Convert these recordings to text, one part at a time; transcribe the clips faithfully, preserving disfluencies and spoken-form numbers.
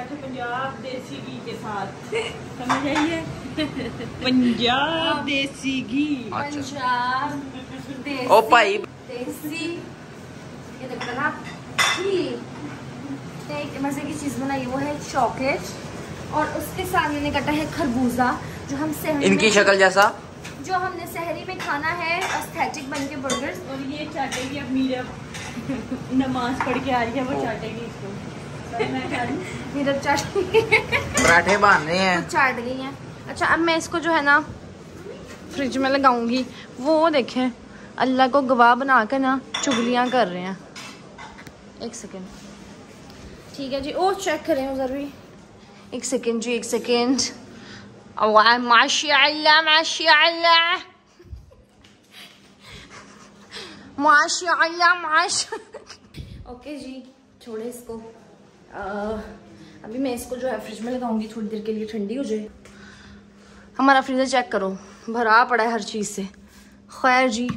थे पंजाब देसी घी के साथ, समझ आइए? पंजाब देसी घी, पंजाब देसी ओ भाई देसी ये देखो ना घी। एक मजे की चीज बनाई वो है चॉकलेट और उसके साथ मैंने काटा है खरबूजा जो हम सहरी इनकी शक्ल जैसा जो हमने सहरी में खाना है एस्थेटिक बन के बर्गर्स। और ये चाटेगी अब मीरा नमाज पढ़ के आ रही है, वो चाटेगी इसको। मीरा चाट पराठे बन रहे हैं, चाट गई हैं। अच्छा अब मैं इसको जो है ना फ्रिज में लगाऊंगी। वो देखें अल्लाह को गवाह बना कर ना चुगलियां कर रहे हैं। एक सेकेंड, ठीक है जी। ओ चेक करें उधर भी, एक सेकेंड जी, एक सेकेंड। माशाअल्लाह माशाअल्लाह माशाअल्लाह माशा। ओके जी, छोड़े इसको। आ, अभी मैं इसको जो है फ्रिज में लगाऊंगी थोड़ी देर के लिए, ठंडी हो जाए। हमारा फ्रीजर चेक करो, भरा पड़ा है हर चीज से। खैर जी,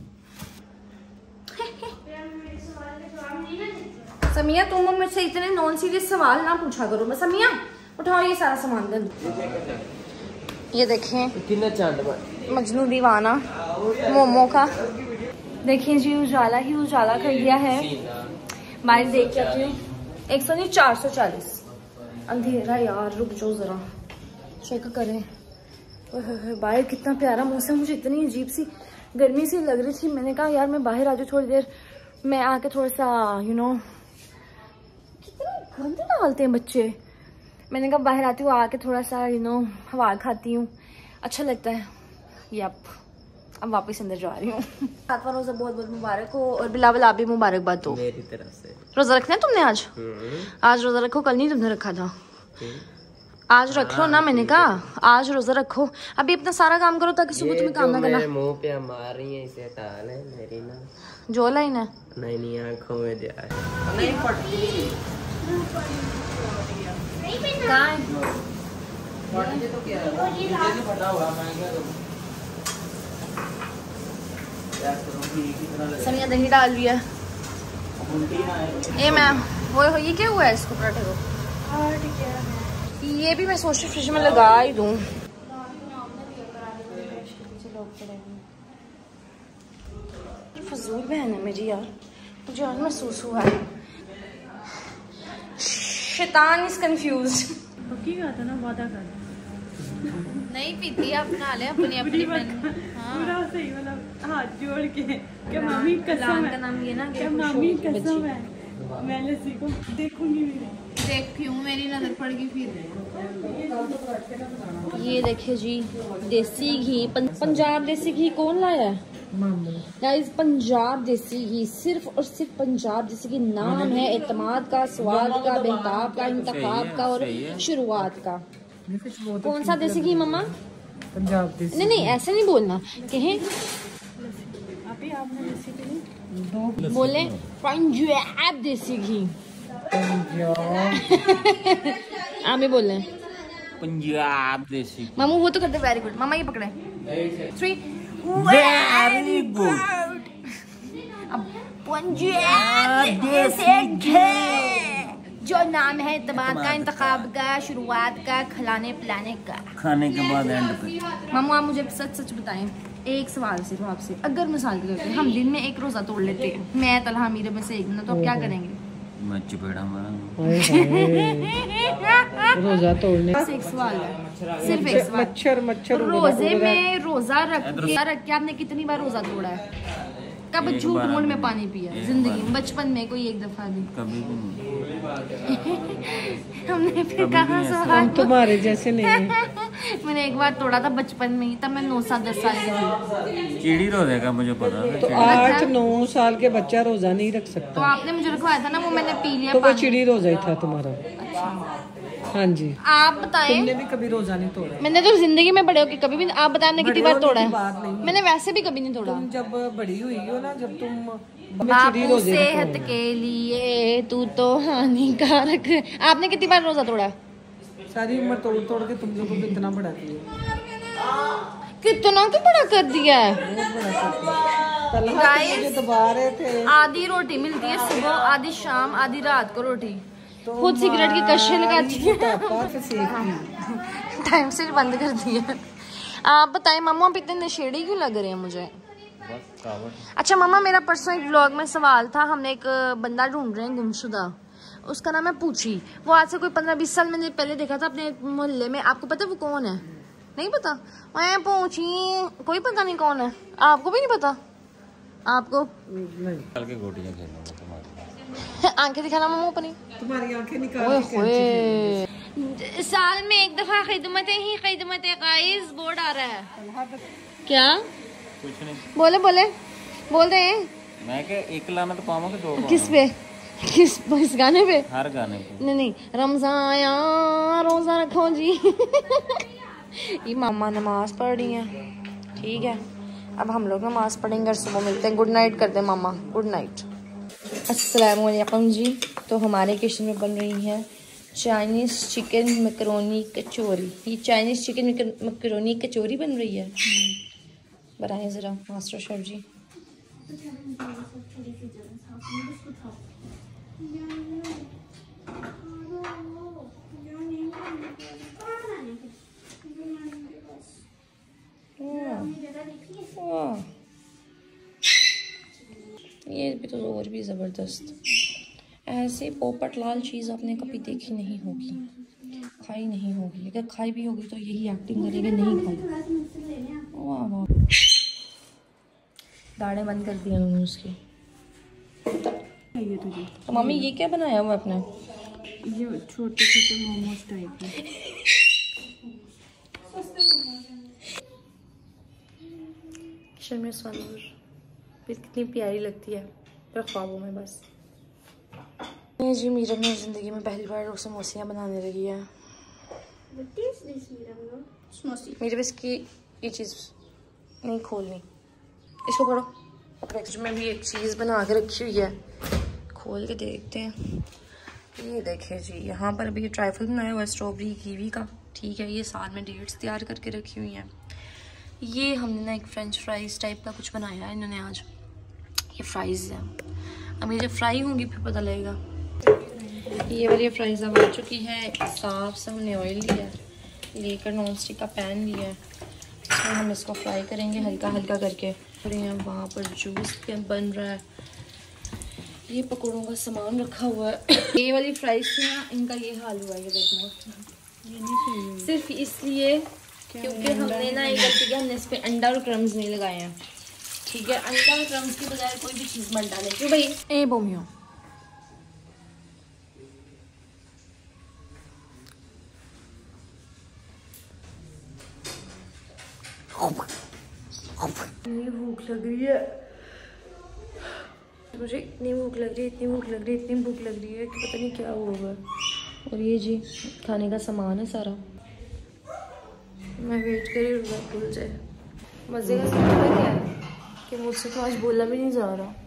समिया तुम मुझसे इतने नॉन सीरियस सवाल ना पूछा करो। मैं समिया उठाओ ये सारा सामान दे। ये देखें मजनू दीवाना मोमो का। देखिए जी उजाला ही उजाला कर दिया है। बाहर देख के आती हूँ, एक सौ नहीं चार सौ चालीस अंधेरा। यार रुक जाओ जरा चेक करें। बाहर कितना प्यारा मौसम। मुझे इतनी अजीब सी गर्मी सी लग रही थी, मैंने कहा यार मैं बाहर आ जाऊँ थोड़ी देर। मैं आके थोड़ा सा यू नो कितना गंद डालते हैं बच्चे। मैंने कहा बाहर आती हूँ, आके थोड़ा सा यू नो हवा खाती हूँ, अच्छा लगता है। यप अब वापस अंदर जा रही हूँ। सातवां रोजा बहुत बहुत मुबारक हो। और बिलावल आप भी मुबारकबाद हो मेरी तरफ से। रोजा रखना है तुमने आज? आज रोजा रखो, कल नहीं तुमने रखा था। आज रख लो ना, मैंने कहा आज रोजा रखो। अभी अपना सारा काम करो ताकि सुबह तुम्हें काम ना करना। मुंह पे मार रही है इसे टाल है मेरी ना जो लाइन है नहीं नहीं आंखों में जा नहीं पड़ती। कहाँ है? तो क्या है मुझे नहीं पता होगा। मैं समिया दही डाल दिया। ये मैम वो ये क्या हुआ है इसको पराठे को? ये भी मैं सोच रही फ्रिज में लगा ही दूं। फजूल बहन है मेरी यार, मुझे आज महसूस हुआ है। शैतान इज कंफ्यूज्ड। पक्की बात है ना, वादा कर। नहीं पीती आप नहा ले अपनी अपनी। पूरा सही मतलब हाथ जोड़ के क्या मामी कसम है, का नाम ये ना क्या मामी कसम है मैं लस्सी को देखूंगी। देख क्यों मेरी नजर पड़ गई फिर। ये देखिए जी देसी घी, पंजाब देसी घी कौन लाया है? गाइस पंजाब देसी घी, सिर्फ और सिर्फ पंजाब देसी घी नाम है एतमाद का, स्वाद का, बेहताब का, इंतखाब का और शुरुआत का। कौन सा देसी घी मम्मा? पंजाब देसी। नहीं नहीं ऐसे नहीं बोलना, कहें अभी आपने देसी घी बोले पंजाब देसी घी। आमी बोले पंजाब देसी। मामू वो तो करते वेरी गुड। मामा ये पकड़े थ्री वेरी गुड। अब पंजाब देसी घी जो नाम है इत्तेमाद का, इंतखाब का, शुरुआत का, खिलाने पिलाने का, खाने के बाद एंड पे। मामू आप मुझे सच सच बताएं, एक सवाल सिर्फ आपसे, अगर मिसाल के तौर पे हम दिन में एक रोजा तोड़ लेते हैं, मैं तलहा मीरे में से एक दिन, तो आप क्या करेंगे? मैं चपेड़ा मारूंगा। रोजा तोड़ने बस एक सवाल है, सिर्फ एक सवाल। मच्छर मच्छर रोजे में रोजा रख के रख के आपने कितनी बार रोजा तोड़ा है? कब झूठ मूठ में पानी पिया जिंदगी में? बचपन में कोई एक दफा भी? कभी भी नहीं। हमने फिर कहा सवाल तुम्हारे जैसे नहीं है। मैंने एक बार तोड़ा था बचपन में ही, तब मैं नौ सात दस साल की थी। चिड़ी रोजे का मुझे पता है। तो आठ नौ साल के बच्चा रोजा नहीं रख सकता। तो आपने मुझे रखवाया था ना, वो मैंने पी लिया। तो वो चिड़ी रोजा ही था तुम्हारा। हाँ जी। आप बताएं, तुमने भी कभी रोजा नहीं तोड़ा? मैंने तो जिंदगी में बड़े होके कभी भी। आप बताएं ने कितनी बार तोड़ा है? मैंने वैसे भी कभी नहीं तोड़ा। तुम जब बड़ी हुई हो ना, जब तुम बापू सेहत के लिए तू तो हानिकारक है। आपने कितनी बार रोजा तोड़ा? सारी उम्र तोड़ तोड़ के तुम लोगों को कितना बड़ा किया। कितना की बड़ा कर दिया है। गाइस दबा रहे थे। आधी रोटी मिलती है सुबह, आधी शाम, आधी रात को रोटी। खुद सिगरेट की कशे लगाती है। टाइम से बंद कर दिया। आप बताएं मामा, आप इतने नशेड़ी क्यों लग रहे हैं मुझे? अच्छा मामा, मेरा परसों एक व्लॉग में सवाल था, हमने एक बंदा ढूंढ रहे हैं गुमशुदा, उसका नाम है पूछी। वो आज से कोई पंद्रह बीस साल मैंने पहले देखा था अपने मोहल्ले में। आपको पता है वो कौन है? नहीं पता? मैं पूछी, कोई पता नहीं कौन है। आपको भी नहीं पता? आपको आंखें दिखाना मामा अपनी, तुम्हारी आंखें निकाल। साल में एक दफा खिदमतें ही खिदमतें गाइस बोर्ड आ रहा है। क्या कुछ नहीं, बोले बोले बोल रहे हैं। मैं क्या एक लाना तो पाऊंगा कि दो? किस पे? किस इस गाने पे? हर गाने पे। नहीं नहीं, रमजान आया रोजा रखो जी। ये मामा नमाज पढ़ रही है, ठीक है। अब हम लोग नमाज पढ़ेंगे और सुबह मिलते हैं। गुड नाइट करते हैं मामा, गुड नाइट। अस्सलाम वालेकुम जी। तो हमारे किचन में बन रही है चाइनीज़ चिकन मैकरोनी कचौरी। ये चाइनीज़ चिकन मैकरोनी कचौरी बन रही है। बनाएं ज़रा मास्टर शेफ जी। ये भी तो और भी ज़बरदस्त। ऐसे पोपट लाल चीज़ आपने कभी देखी नहीं होगी, खाई नहीं होगी। अगर खाई भी होगी तो यही एक्टिंग करेंगे, नहीं खाई। वाह वाह, दाढ़ें बंद कर दी उन्होंने उसकी। ये तुझे तो मम्मी ये क्या बनाया हुआ आपने? ये छोटे छोटे मोमोज टाइप के। शर्मिया फिर कितनी प्यारी लगती है, पर ख्वाबों में बस। नहीं जी, मीरा ने ज़िंदगी में पहली बार समोसियाँ बनाने लगी है। मेरे बस की ये चीज़ नहीं खोलनी। इसको पढ़ो। फ्रिज में भी एक चीज़ बना के रखी हुई है, खोल के देखते हैं। ये देखें जी, यहाँ पर अभी ट्राइफल बनाया हुआ है स्ट्रॉबेरी कीवी का, ठीक है। ये साथ में डेट्स तैयार करके रखी हुई हैं। ये हमने ना एक फ्रेंच फ्राइज़ टाइप का कुछ बनाया है इन्होंने आज। ये फ्राइज़ हैं, अब ये जब फ्राई होंगी फिर पता लगेगा। ये वाली फ्राइज़ अब आ चुकी है। साफ से हमने ऑयल लिया है, लेकर नॉन स्टिक का पैन लिया है, इसमें हम इसको फ्राई करेंगे हल्का हल्का करके। और यहाँ वहाँ पर जूस बन रहा है, ये पकौड़ों का सामान रखा हुआ है। ये वाली फ्राइज़ थी ना, इनका ये हाल हुआ है, ये देखना। ये नहीं सही, सिर्फ इसलिए क्योंकि हमने ना ये गलती की, हमने इस पर अंडा और क्रम्स नहीं लगाए हैं, ठीक है। अंडा और क्रम्स के बजाय कोई भी चीज़ मत डालें। क्यों भाई? ए बोमियो, इतनी भूख लग रही है मुझे, इतनी भूख लग रही है, इतनी भूख लग रही है, इतनी भूख लग रही है कि पता नहीं क्या होगा। और ये जी खाने का सामान है सारा, मैं वेट कर रही हूँ भूल जाए। मज़े का सामान क्या है कि मुझसे तो आज बोला भी नहीं जा रहा।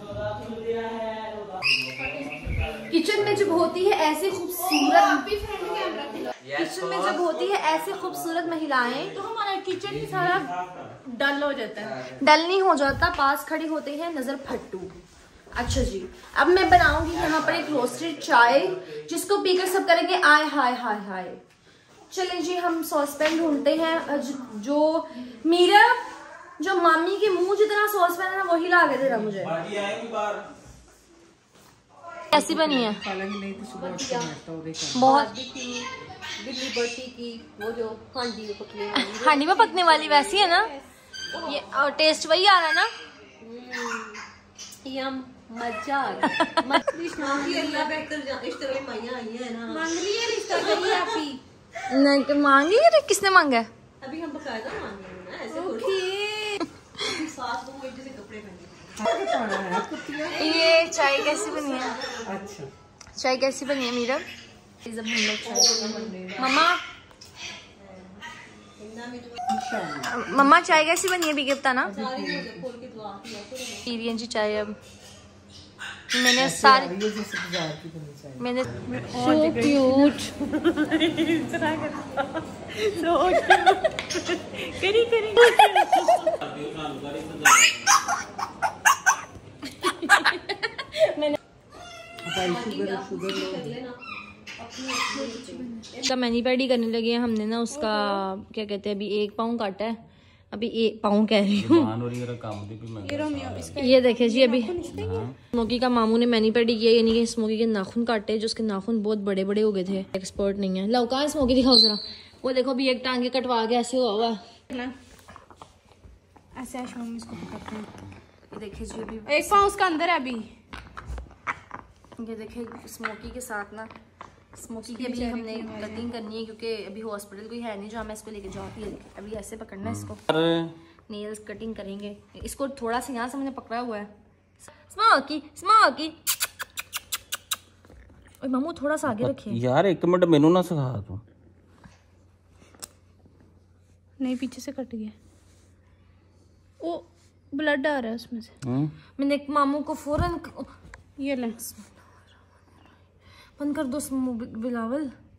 किचन में जब होती है ऐसी खूबसूरत किचन में जब होती है ऐसी खूबसूरत महिलाएं, तो हमारा किचन ही सारा डल हो जाता है। डल नहीं हो जाता, पास खड़ी होती है नजर फट्टू। अच्छा जी, अब मैं बनाऊंगी यहाँ पर एक रोस्टेड चाय, जिसको पीकर सब करेंगे आय हाय हाय हाय। चलें जी, हम सॉस पैन ढूंढते हैं जो मीरा, जो मामी के मुंह जितना सॉस पैन है ना वही ला के देना मुझे। कैसी बनी है? बहुत दिल्ली बर्ती की वो जो हांडी में पकने वाली, हांडी में पकने वाली वैसी है ना ये, और टेस्ट वही आ रहा है ना। यम मजा आ गया। मछली मांगी अल्लाह बेहतर जा, इस तरह माइयां आई है ना, मांग रही है रिश्ता करिए आप ही। नहीं कि मांगी है, किसने मांगा है? अभी हम बकायदा मांगे ना, ऐसे थोड़ी साथ वो मुझे से कपड़े पहने। ये चाय कैसी बनी है? अच्छा, चाय कैसी बनी है मीरा? जब हम लोग चाय, मम्मा मम्मा चाय कैसी बनी है? भी गिफ्ट ना पी जी चाय। अब मैंने सारे मैंने सो क्यूट सो करी करी मैंने शुगर शुगर उसका मैनी पैडी करने लगे हैं हमने ना। उसका क्या कहते हैं, अभी एक पाँव काटा है, अभी एक पाँव कह रही हूँ। ये देखे जी, अभी स्मोकी का मामू ने मैनी पैडी किया, यानी कि स्मोकी के नाखून काटे, जो उसके नाखून बहुत बड़े बड़े हो गए थे। एक्सपर्ट नहीं है। लो कहाँ स्मोकी दिखाओ जरा। वो देखो अभी एक टांगे कटवा के ऐसे हुआ हुआ ऐसे इसको पकड़ते हैं। ये देखिए जी, अभी एक पाँव उसका अंदर है अभी। ये देखिए स्मोकी के साथ ना, स्मोकी की अभी हमने कटिंग करनी है क्योंकि अभी हॉस्पिटल कोई है नहीं जो मैं इसको लेके जाऊँ। अभी ऐसे पकड़ना है इसको, नेल्स कटिंग करेंगे इसको। थोड़ा सा यहाँ से मैंने पकड़ा हुआ है। स्मोकी स्मोकी, ओए मामू थोड़ा सा आगे रखिए यार। एक मिनट मेनू ना सिखा तू। नहीं पीछे से कट गया, ओ ब्लड आ रहा है उसमें से। मैंने एक मामू को फौरन ये ले बंद कर दो बिलावल।